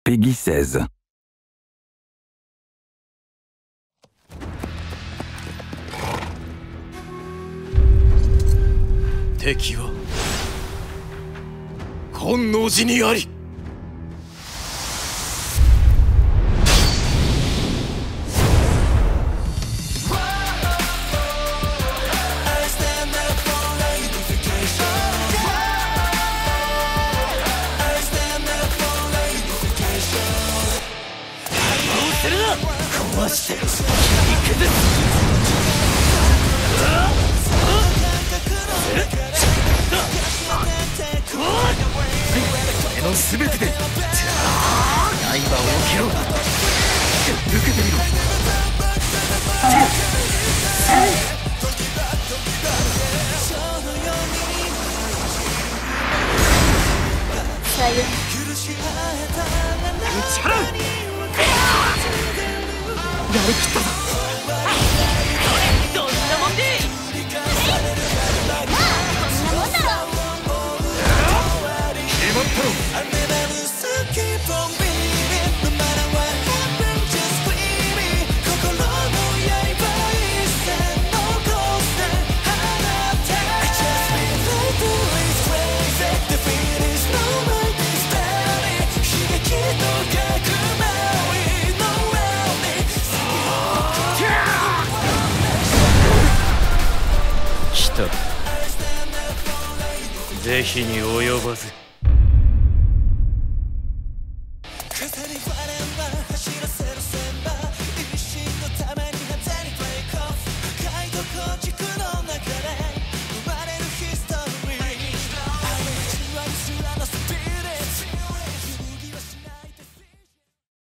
Peggy 16. 敵は本能寺にあり。壊して切り崩す。俺の全てで刃を受けろ。受けてみろ。打ち払う。やりきったぞ。どんなもんで。 こんなもんだろ。 決まったろ。是非に及ばず。